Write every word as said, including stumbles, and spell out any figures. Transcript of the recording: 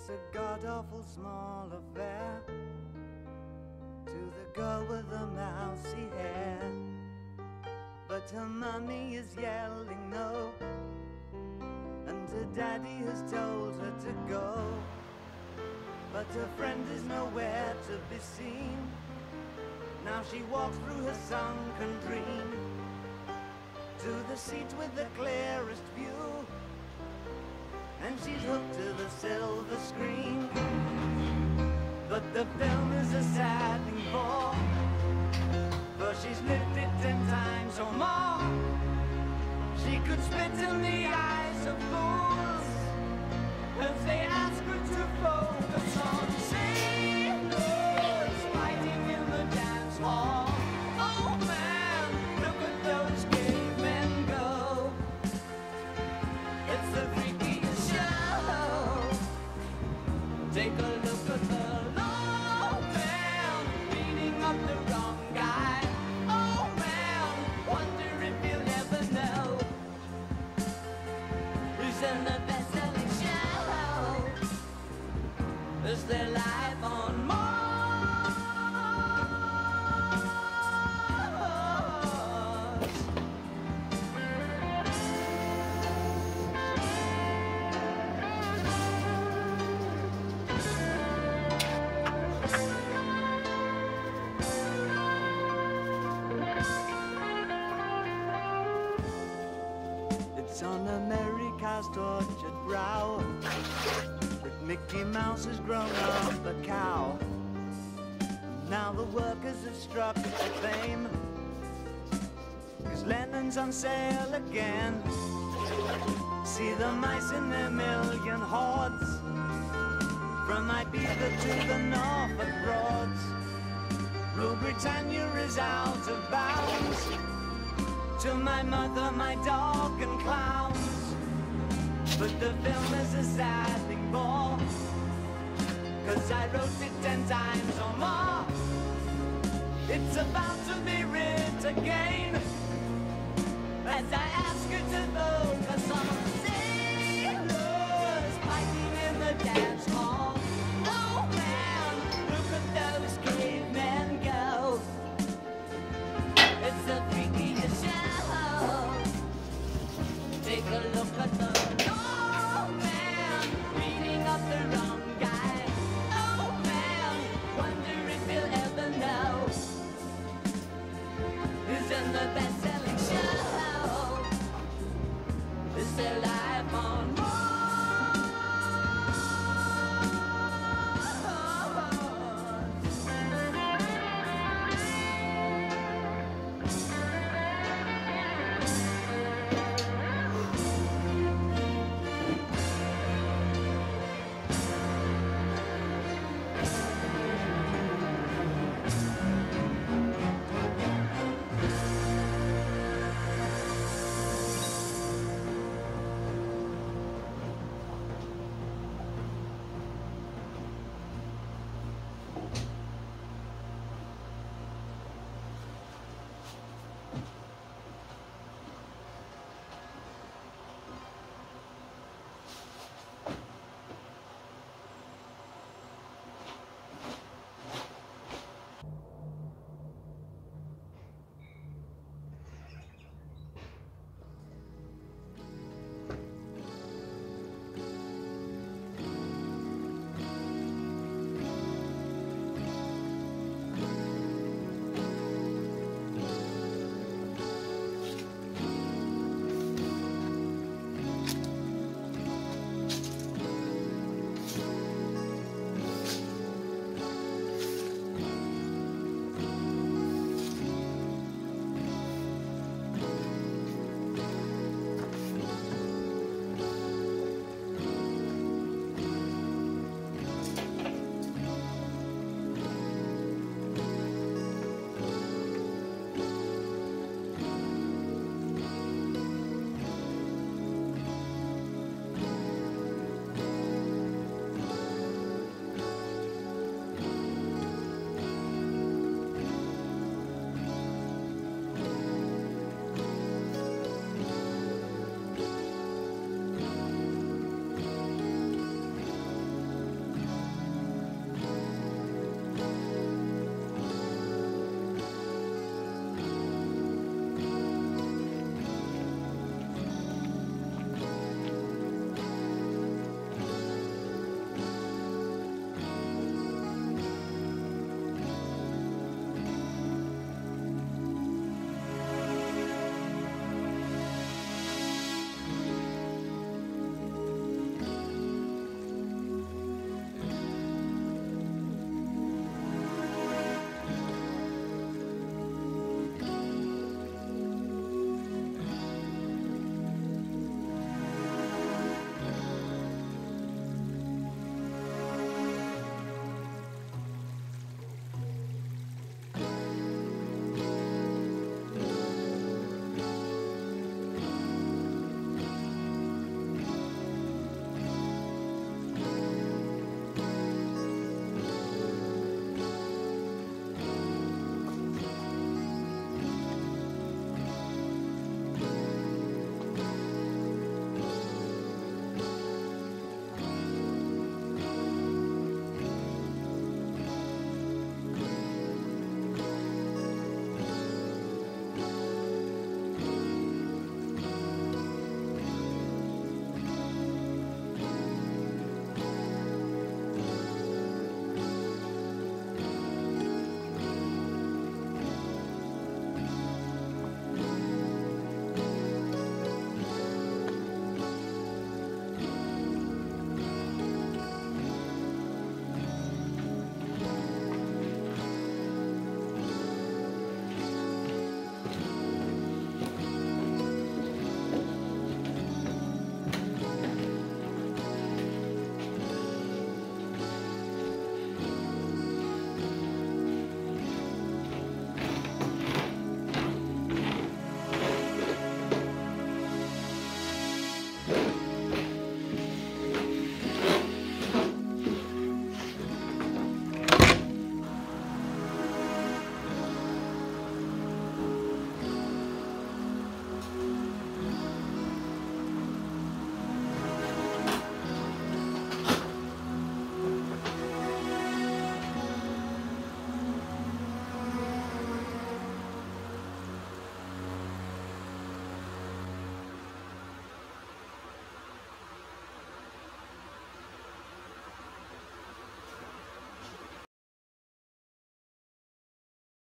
It's a god-awful small affair to the girl with the mousy hair, but her mummy is yelling no, and her daddy has told her to go, but her friend is nowhere to be seen. Now she walks through her sunken dream to the seat with the clearest view, and she's hooked to the silver screen. But the film is a sad thing for, for she's lived it ten times or more. She could spit in the eyes of fools if they ask her to focus on sailors fighting in the dance hall. Oh man, look at those cavemen go. It's the freakiest show. Take a look at the low man beating up the wrong guy. Oh man, wonder if you'll ever know who's in the best-selling show. Is their life on Mars? It's on America's tortured brow that Mickey Mouse has grown up a cow. Now the workers have struck for fame, 'cause Lennon's on sale again. See the mice in their million hordes, from Ibiza to the Norfolk Broads. Rule Britannia is out of bounds, to my mother, my dog and clowns. But the film is a sad thing more, 'cause I wrote it ten times or more. It's about to be writ again, as I ask you to focus on sailors fighting in the dance hall. Oh man, look at those cavemen go. It's the freakiest show. Take a look at the